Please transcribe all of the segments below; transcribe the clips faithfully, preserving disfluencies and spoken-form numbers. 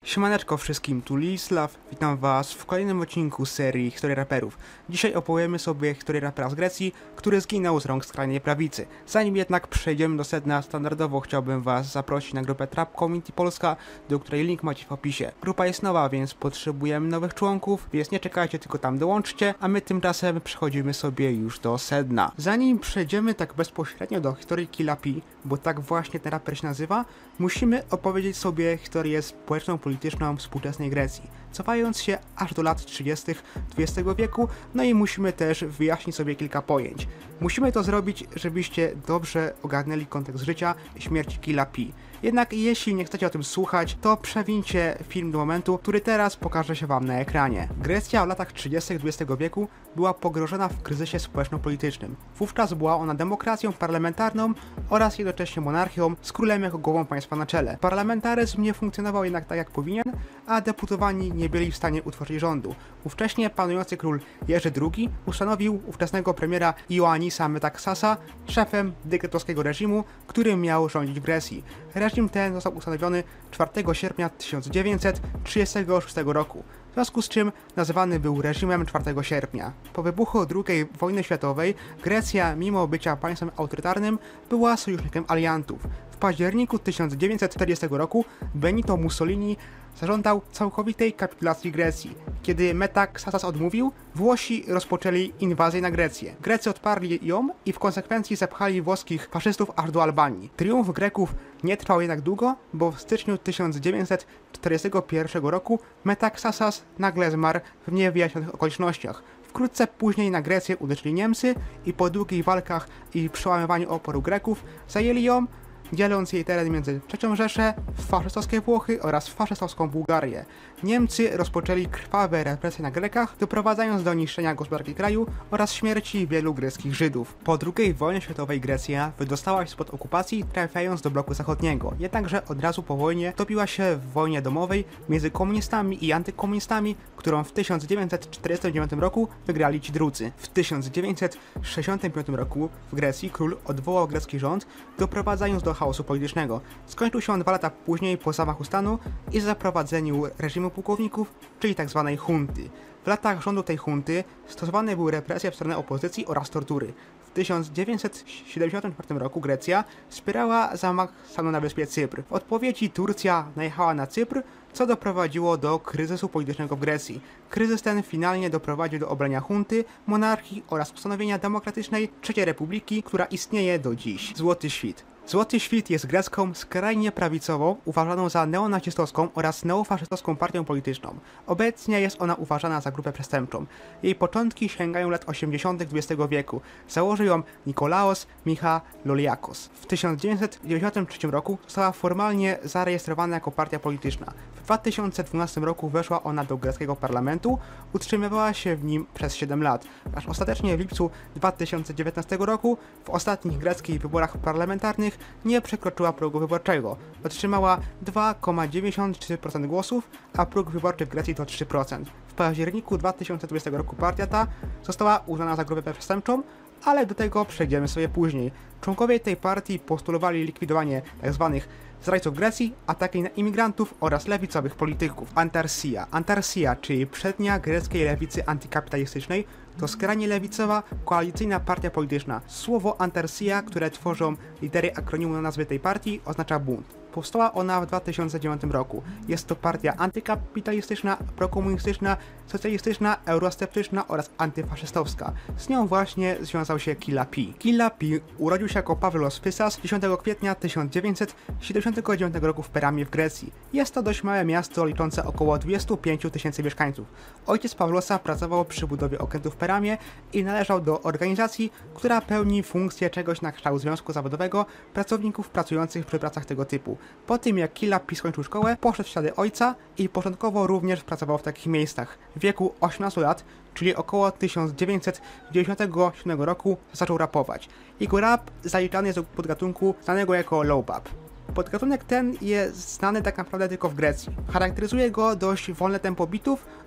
Siemaneczko wszystkim, tu Lislav, witam was w kolejnym odcinku serii Historii Raperów. Dzisiaj opowiemy sobie historię rapera z Grecji, który zginął z rąk skrajnej prawicy. Zanim jednak przejdziemy do sedna, standardowo chciałbym was zaprosić na grupę Trap Community Polska, do której link macie w opisie. Grupa jest nowa, więc potrzebujemy nowych członków, więc nie czekajcie, tylko tam dołączcie, a my tymczasem przechodzimy sobie już do sedna. Zanim przejdziemy tak bezpośrednio do historii Killa P, bo tak właśnie ten raper się nazywa, musimy opowiedzieć sobie historię społeczną, polityczną współczesnej Grecji, cofając się aż do lat trzydziestych dwudziestego wieku, no i musimy też wyjaśnić sobie kilka pojęć. Musimy to zrobić, żebyście dobrze ogarnęli kontekst życia i śmierci Killa P. Jednak jeśli nie chcecie o tym słuchać, to przewincie film do momentu, który teraz pokaże się wam na ekranie. Grecja w latach trzydziestych dwudziestego wieku była pogrążona w kryzysie społeczno-politycznym. Wówczas była ona demokracją parlamentarną oraz jednocześnie monarchią z królem jako głową państwa na czele. Parlamentaryzm nie funkcjonował jednak tak jak powinien, a deputowani nie byli w stanie utworzyć rządu. Ówcześnie panujący król Jerzy drugi ustanowił ówczesnego premiera Ioannisa Metaxasa szefem dyktatorskiego reżimu, który miał rządzić w Grecji. Reżim ten został ustanowiony czwartego sierpnia tysiąc dziewięćset trzydziestego szóstego roku, w związku z czym nazywany był reżimem czwartego sierpnia. Po wybuchu drugiej wojny światowej Grecja, mimo bycia państwem autorytarnym, była sojusznikiem aliantów. W październiku tysiąc dziewięćset czterdziestego roku Benito Mussolini zażądał całkowitej kapitulacji Grecji. Kiedy Metaxas odmówił, Włosi rozpoczęli inwazję na Grecję. Grecy odparli ją i w konsekwencji zepchali włoskich faszystów aż do Albanii. Triumf Greków nie trwał jednak długo, bo w styczniu tysiąc dziewięćset czterdziestego pierwszego roku Metaxas nagle zmarł w niewyjaśnionych okolicznościach. Wkrótce później na Grecję uderzyli Niemcy i po długich walkach i przełamywaniu oporu Greków zajęli ją, dzieląc jej teren między trzecią Rzeszę, faszystowskie Włochy oraz faszystowską Bułgarię. Niemcy rozpoczęli krwawe represje na Grekach, doprowadzając do niszczenia gospodarki kraju oraz śmierci wielu greckich Żydów. Po drugiej wojnie światowej Grecja wydostała się spod okupacji, trafiając do bloku zachodniego. Jednakże od razu po wojnie topiła się w wojnie domowej między komunistami i antykomunistami, którą w tysiąc dziewięćset czterdziestym dziewiątym roku wygrali ci drudzy. W tysiąc dziewięćset sześćdziesiątym piątym roku w Grecji król odwołał grecki rząd, doprowadzając do chaosu politycznego. Skończył się on dwa lata później po zamachu stanu i zaprowadzeniu reżimu pułkowników, czyli tzw. hunty. W latach rządu tej hunty stosowane były represje w stronę opozycji oraz tortury. W tysiąc dziewięćset siedemdziesiątym czwartym roku Grecja wspierała zamach stanu na wyspie Cypr. W odpowiedzi Turcja najechała na Cypr, co doprowadziło do kryzysu politycznego w Grecji. Kryzys ten finalnie doprowadził do obalenia hunty, monarchii oraz ustanowienia demokratycznej trzeciej republiki, która istnieje do dziś. Złoty Świt. Złoty Świt jest grecką, skrajnie prawicową, uważaną za neonazistowską oraz neofaszystowską partią polityczną. Obecnie jest ona uważana za grupę przestępczą. Jej początki sięgają lat osiemdziesiątych dwudziestego wieku. Założył ją Nikolaos Michaloliakos. W tysiąc dziewięćset dziewięćdziesiątym trzecim roku została formalnie zarejestrowana jako partia polityczna. W dwa tysiące dwunastym roku weszła ona do greckiego parlamentu, utrzymywała się w nim przez siedem lat, aż ostatecznie w lipcu dwa tysiące dziewiętnastego roku w ostatnich greckich wyborach parlamentarnych nie przekroczyła progu wyborczego. Otrzymała dwa przecinek dziewięćdziesiąt cztery procent głosów, a próg wyborczy w Grecji to trzy procent. W październiku dwa tysiące dwudziestego roku partia ta została uznana za grupę przestępczą, ale do tego przejdziemy sobie później. Członkowie tej partii postulowali likwidowanie tzw. zdrajców Grecji, ataki na imigrantów oraz lewicowych polityków. Antarsia. Antarsia, czyli przednia greckiej lewicy antykapitalistycznej, to skrajnie lewicowa, koalicyjna partia polityczna. Słowo Antarsia, które tworzą litery akronimu na nazwy tej partii, oznacza bunt. Powstała ona w dwa tysiące dziewiątym roku. Jest to partia antykapitalistyczna, prokomunistyczna, socjalistyczna, eurosceptyczna oraz antyfaszystowska. Z nią właśnie związał się Killa P. Killa P urodził się jako Pavlos Physas dziesiątego kwietnia tysiąc dziewięćset siedemdziesiątego dziewiątego roku w Peramie w Grecji. Jest to dość małe miasto liczące około dwieście pięć tysięcy mieszkańców. Ojciec Pavlosa pracował przy budowie okrętu w Peramie i należał do organizacji, która pełni funkcję czegoś na kształt związku zawodowego pracowników pracujących przy pracach tego typu. Po tym jak Killa P skończył szkołę, poszedł w ślady ojca i początkowo również pracował w takich miejscach. W wieku osiemnastu lat, czyli około tysiąc dziewięćset dziewięćdziesiątego siódmego roku, zaczął rapować. Jego rap zaliczany jest do podgatunku znanego jako low bap. Podgatunek ten jest znany tak naprawdę tylko w Grecji. Charakteryzuje go dość wolne tempo bitów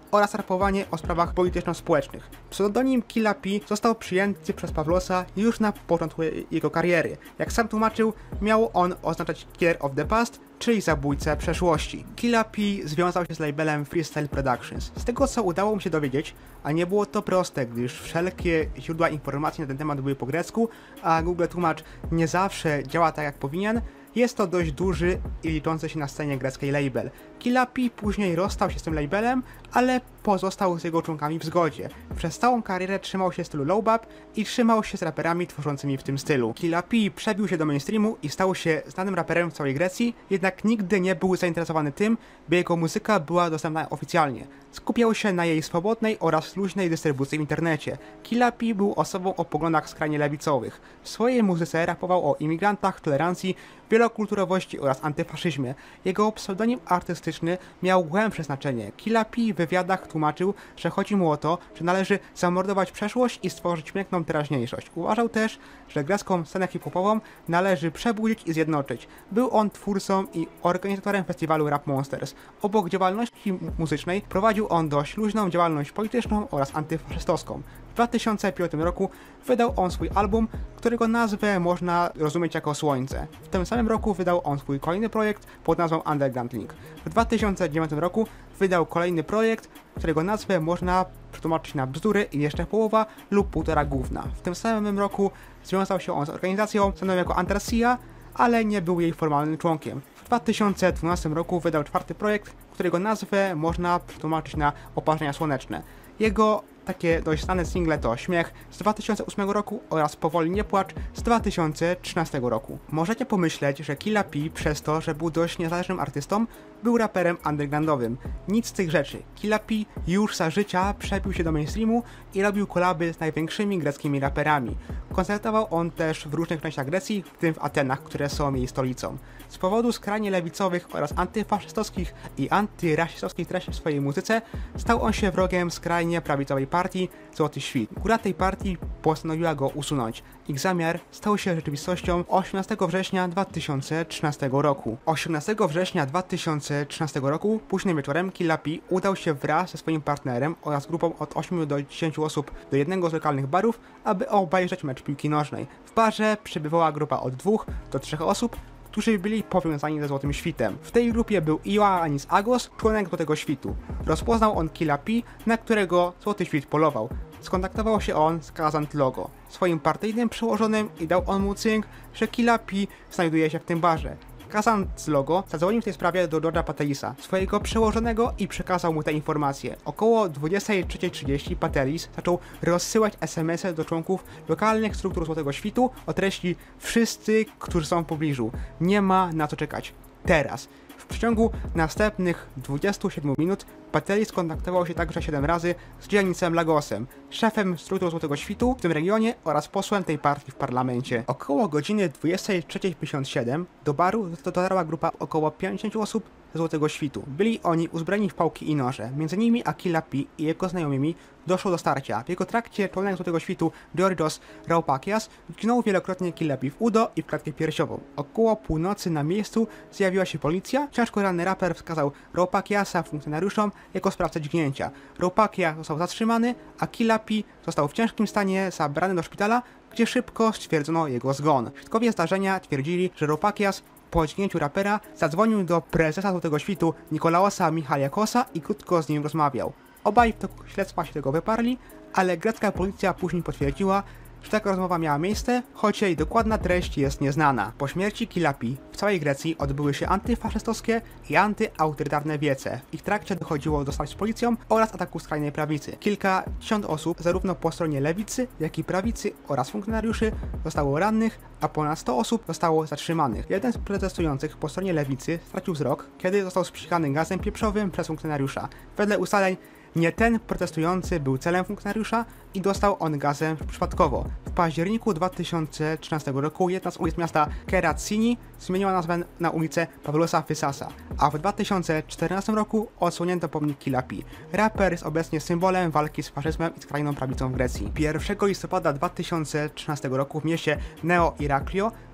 oraz rapowanie o sprawach polityczno-społecznych. Pseudonim Killa P został przyjęty przez Pawlosa już na początku jego kariery. Jak sam tłumaczył, miał on oznaczać Killer of the Past, czyli zabójcę przeszłości. Killa P związał się z labelem Freestyle Productions. Z tego, co udało mi się dowiedzieć, a nie było to proste, gdyż wszelkie źródła informacji na ten temat były po grecku, a Google Tłumacz nie zawsze działa tak, jak powinien, jest to dość duży i liczący się na scenie greckiej label. Killa P później rozstał się z tym labelem, ale pozostał z jego członkami w zgodzie. Przez całą karierę trzymał się stylu low-bap i trzymał się z raperami tworzącymi w tym stylu. Killa P przebił się do mainstreamu i stał się znanym raperem w całej Grecji, jednak nigdy nie był zainteresowany tym, by jego muzyka była dostępna oficjalnie. Skupiał się na jej swobodnej oraz luźnej dystrybucji w internecie. Killa P był osobą o poglądach skrajnie lewicowych. W swojej muzyce rapował o imigrantach, tolerancji, wielokulturowości oraz antyfaszyzmie. Jego pseudonim artystyczny miał głębsze znaczenie. Killa P w wywiadach tłumaczył, że chodzi mu o to, że należy zamordować przeszłość i stworzyć piękną teraźniejszość. Uważał też, że grecką scenę hip-hopową należy przebudzić i zjednoczyć. Był on twórcą i organizatorem festiwalu Rap Monsters. Obok działalności muzycznej prowadził on dość luźną działalność polityczną oraz antyfaszystowską. W dwa tysiące piątym roku wydał on swój album, którego nazwę można rozumieć jako Słońce. W tym samym roku wydał on swój kolejny projekt pod nazwą Underground Link. W dwa tysiące dziewiątym roku wydał kolejny projekt, którego nazwę można przetłumaczyć na Bzdury i jeszcze połowa lub półtora gówna. W tym samym roku związał się on z organizacją znaną jako Antarsia, ale nie był jej formalnym członkiem. W dwa tysiące dwunastym roku wydał czwarty projekt, którego nazwę można przetłumaczyć na Oparzenia Słoneczne. Jego takie dość znane single to Śmiech z dwa tysiące ósmego roku oraz Powoli nie płacz z dwa tysiące trzynastego roku. Możecie pomyśleć, że Killa P przez to, że był dość niezależnym artystą, był raperem undergroundowym. Nic z tych rzeczy. Killa P już za życia przebił się do mainstreamu i robił kolaby z największymi greckimi raperami. Koncertował on też w różnych częściach Grecji, w tym w Atenach, które są jej stolicą. Z powodu skrajnie lewicowych oraz antyfaszystowskich i antyrasistowskich treści w swojej muzyce stał on się wrogiem skrajnie prawicowej partii Złoty Świt. Góra tej partii postanowiła go usunąć. Ich zamiar stał się rzeczywistością osiemnastego września dwa tysiące trzynastego roku. osiemnastego września dwa tysiące trzynastego roku późnym wieczorem Killa P udał się wraz ze swoim partnerem oraz grupą od ośmiu do dziesięciu osób do jednego z lokalnych barów, aby obejrzeć mecz piłki nożnej. W barze przebywała grupa od dwóch do trzech osób, którzy byli powiązani ze Złotym Świtem. W tej grupie był Ioannis Agos, członek Złotego Świtu. Rozpoznał on Killa P, na którego Złoty Świt polował. Skontaktował się on z Kazant Logo, swoim partyjnym przełożonym, i dał on mu cynk, że Killa P znajduje się w tym barze. Kazant z Logo zadzwonił w tej sprawie do George'a Patelisa, swojego przełożonego, i przekazał mu te informacje. Około dwudziestej trzeciej trzydzieści Patelis zaczął rozsyłać es em esy do członków lokalnych struktur Złotego Świtu o treści: wszyscy, którzy są w pobliżu, nie ma na co czekać. Teraz. W przeciągu następnych dwudziestu siedmiu minut Patelis kontaktował się także siedem razy z Giannisem Lagosem, szefem struktur Złotego Świtu w tym regionie oraz posłem tej partii w parlamencie. Około godziny dwudziestej trzeciej pięćdziesiąt siedem do baru dotarła grupa około pięćdziesięciu osób ze Złotego Świtu. Byli oni uzbrojeni w pałki i noże. Między nimi a Killa P i jego znajomymi doszło do starcia. W jego trakcie członek Złotego Świtu Georgios Raupakias dźgnął wielokrotnie Killa P w udo i w klatkę piersiową. Około północy na miejscu zjawiła się policja. Ciężko ranny raper wskazał Raupakiasa funkcjonariuszom jako sprawcę dźgnięcia. Raupakias został zatrzymany, a Killa P został w ciężkim stanie zabrany do szpitala, gdzie szybko stwierdzono jego zgon. Świadkowie zdarzenia twierdzili, że Raupakias po dźgnięciu rapera zadzwonił do prezesa Złotego Świtu Nikolaosa Michaliakosa i krótko z nim rozmawiał. Obaj w toku śledztwa się tego wyparli, ale grecka policja później potwierdziła, że taka rozmowa miała miejsce, choć jej dokładna treść jest nieznana. Po śmierci Killa P w całej Grecji odbyły się antyfaszystowskie i antyautorytarne wiece. W ich trakcie dochodziło do starć z policją oraz ataku skrajnej prawicy. Kilkadziesiąt osób, zarówno po stronie lewicy, jak i prawicy oraz funkcjonariuszy, zostało rannych, a ponad sto osób zostało zatrzymanych. Jeden z protestujących po stronie lewicy stracił wzrok, kiedy został sprzykany gazem pieprzowym przez funkcjonariusza. Wedle ustaleń nie ten protestujący był celem funkcjonariusza i dostał on gazem przypadkowo. W październiku dwa tysiące trzynastego roku jedna z ulic miasta Keratsini zmieniła nazwę na ulicę Pavlosa Fysasa, a w dwa tysiące czternastym roku odsłonięto pomnik Killa P. Raper jest obecnie symbolem walki z faszyzmem i skrajną prawicą w Grecji. pierwszego listopada dwa tysiące trzynastego roku w mieście Neo Iraklio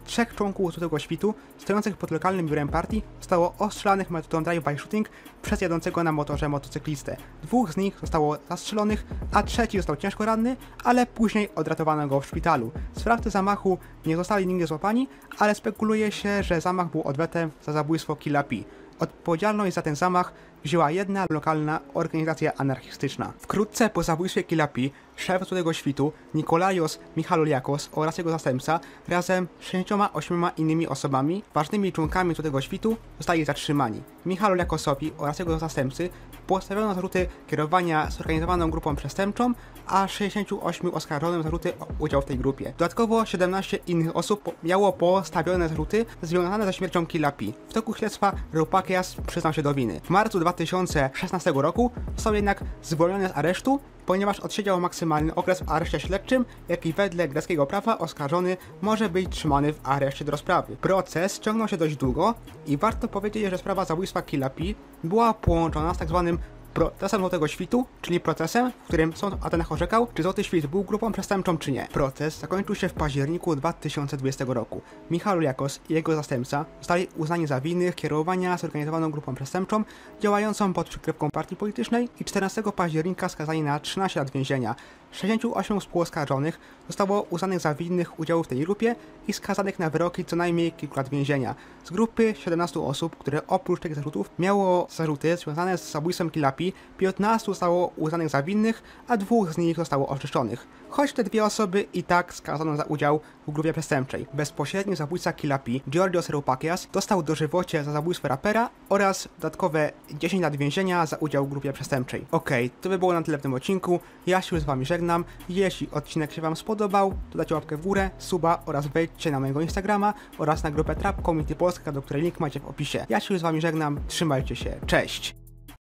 Trzech członków Złotego Świtu, stojących pod lokalnym biurem partii, zostało ostrzelanych metodą drive-by shooting przez jadącego na motorze motocyklistę. Dwóch z nich zostało zastrzelonych, a trzeci został ciężko ranny, ale później odratowano go w szpitalu. Sprawcy zamachu nie zostali nigdy złapani, ale spekuluje się, że zamach był odwetem za zabójstwo Killa P. Odpowiedzialność za ten zamach wzięła jedna lokalna organizacja anarchistyczna. Wkrótce po zabójstwie Killa P, szef Złotego Świtu, Nikolajos Michaloliakos oraz jego zastępca razem z sześćdziesięcioma ośmioma innymi osobami, ważnymi członkami Złotego Świtu, zostali zatrzymani. Michaloliakosowi oraz jego zastępcy postawiono zarzuty kierowania zorganizowaną grupą przestępczą, a sześćdziesięciu ośmiu oskarżonym zarzuty o udział w tej grupie. Dodatkowo siedemnaście innych osób miało postawione zarzuty związane ze śmiercią Killa P. W toku śledztwa Roupakias przyznał się do winy. W marcu dwa tysiące szesnastego roku został jednak zwolniony z aresztu, ponieważ odsiedział maksymalny okres w areszcie śledczym, jaki wedle greckiego prawa oskarżony może być trzymany w areszcie do rozprawy. Proces ciągnął się dość długo i warto powiedzieć, że sprawa zabójstwa Killa P była połączona z tak zwanym procesem Złotego Świtu, czyli procesem, w którym sąd w Atenach orzekał, czy Złoty Świt był grupą przestępczą, czy nie. Proces zakończył się w październiku dwa tysiące dwudziestego roku. Michaloliakos i jego zastępca zostali uznani za winnych kierowania zorganizowaną grupą przestępczą działającą pod przykrywką partii politycznej i czternastego października skazani na trzynaście lat więzienia. sześćdziesięciu ośmiu współoskarżonych zostało uznanych za winnych udziału w tej grupie i skazanych na wyroki co najmniej kilku lat więzienia. Z grupy siedemnastu osób, które oprócz tych zarzutów miało zarzuty związane z zabójstwem Killa P, piętnastu zostało uznanych za winnych, a dwóch z nich zostało oczyszczonych. Choć te dwie osoby i tak skazano za udział w grupie przestępczej. Bezpośredni zabójca Killa P, Georgios Roupakias, dostał dożywocie za zabójstwo rapera oraz dodatkowe dziesięć lat więzienia za udział w grupie przestępczej. Okej, okay, to by było na tyle w tym odcinku. Ja się z wami żegnam. Jeśli odcinek się wam spodobał, to dajcie łapkę w górę, suba oraz wejdźcie na mojego Instagrama oraz na grupę Trap Community Polska, do której link macie w opisie. Ja się z wami żegnam. Trzymajcie się. Cześć!